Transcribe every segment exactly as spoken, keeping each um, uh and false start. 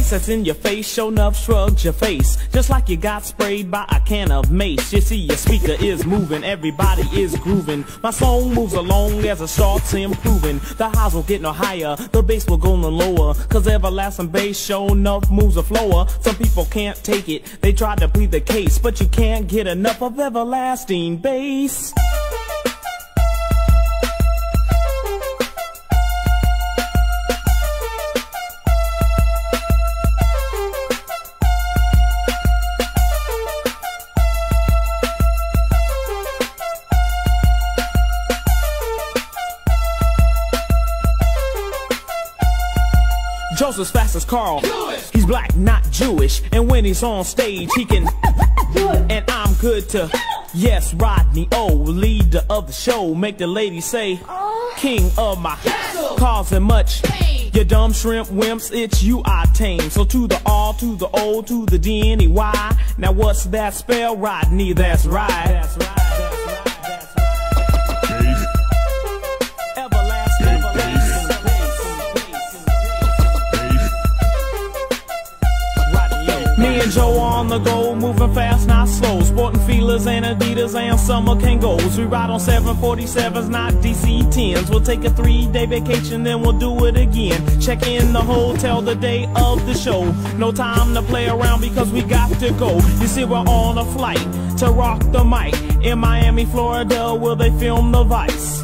bass that's in your face, show enough shrugs your face, just like you got sprayed by a can of mace. You see your speaker is moving, everybody is grooving. My song moves along as it starts improving. The highs will get no higher, the bass will go no lower, cause everlasting bass show enough moves a flower. Some people can't take it, they try to plead the case, but you can't get enough of everlasting bass. Joseph's fast as Carl. He's black, not Jewish, and when he's on stage, he can do it. And I'm good to, yes, Rodney O, leader of the show, make the ladies say, king of my castle, causing much pain. You dumb shrimp wimps, it's you I tame. So to the R, to the O, to the D, N, E, Y. Now what's that spell, Rodney? That's right. That's right. That's right. That's right. Everlasting, everlasting. Me and Joe on the go, moving fast, not slow. Sporting feelers and Adidas and summer Kangos. We ride on seven forty-sevens, not D C tens. We'll take a three-day vacation, then we'll do it again. Check in the hotel the day of the show. No time to play around because we got to go. You see, we're on a flight to rock the mic. In Miami, Florida, where they film The Vice.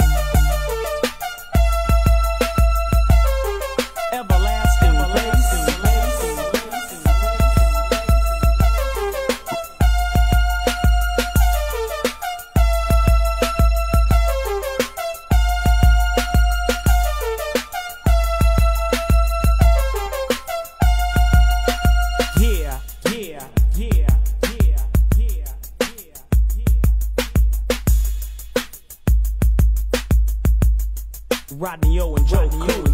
Rodney O and Joe Cool.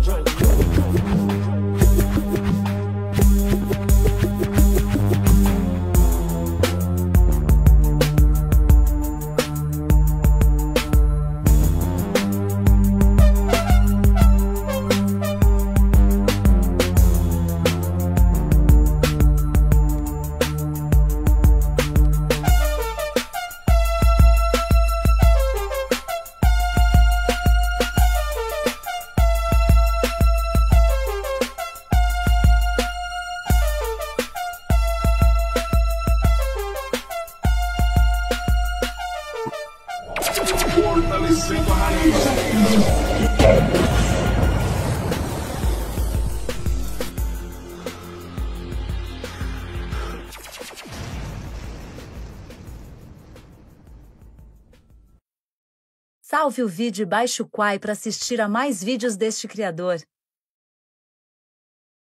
Salve o vídeo e baixe o Quai para assistir a mais vídeos deste criador.